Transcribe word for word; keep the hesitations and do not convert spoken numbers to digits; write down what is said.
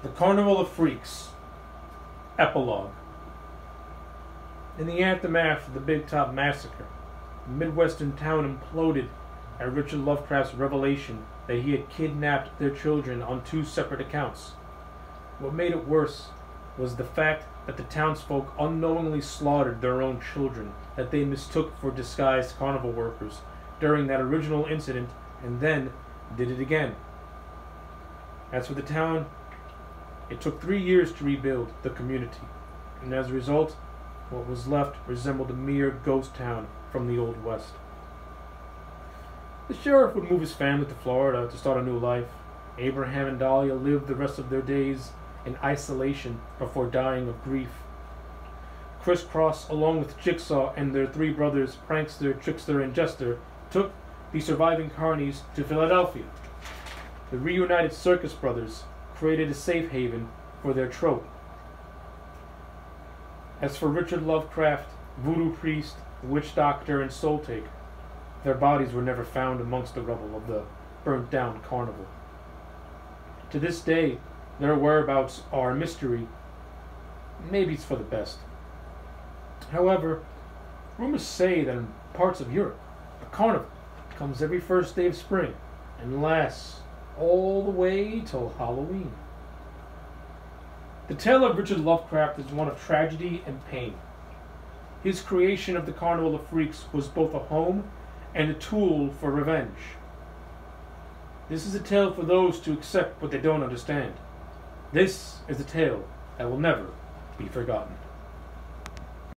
The Carnival of Freaks. Epilogue. In the aftermath of the Big Top Massacre, the Midwestern town imploded at Richard Lovecraft's revelation that he had kidnapped their children on two separate accounts. What made it worse was the fact that the townsfolk unknowingly slaughtered their own children that they mistook for disguised carnival workers during that original incident, and then did it again. As for the town, it took three years to rebuild the community, and as a result, what was left resembled a mere ghost town from the Old West. The sheriff would move his family to Florida to start a new life. Abraham and Dahlia lived the rest of their days in isolation before dying of grief. Crisscross, along with Jigsaw and their three brothers, Prankster, Trickster, and Jester, took the surviving carnies to Philadelphia. The reunited Circus Brothers created a safe haven for their trope. As for Richard Lovecraft, Voodoo Priest, Witch Doctor, and Soul Taker, their bodies were never found amongst the rubble of the burnt-down carnival. To this day, their whereabouts are a mystery. Maybe it's for the best. However, rumors say that in parts of Europe, a carnival comes every first day of spring and lasts all the way till Halloween. The tale of Richard Lovecraft is one of tragedy and pain. His creation of the Carnival of Freaks was both a home and a tool for revenge. This is a tale for those to accept what they don't understand. This is a tale that will never be forgotten.